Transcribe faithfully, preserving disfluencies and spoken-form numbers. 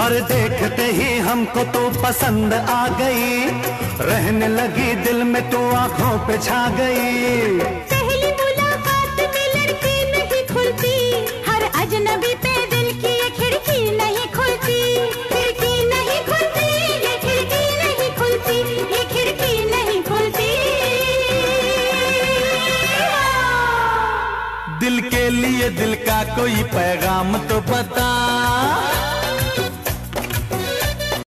और देखते ही हमको तो पसंद आ गई, रहने लगी दिल में तो आंखों पे छा गई। पहली मुलाकात में लड़की नहीं खुलती, हर अजनबी पे दिल की ये खिड़की नहीं खुलती, खिड़की नहीं खुलती, ये खिड़की नहीं खुलती, ये खिड़की नहीं खुलती। दिल के लिए दिल का कोई पैगाम तो बता।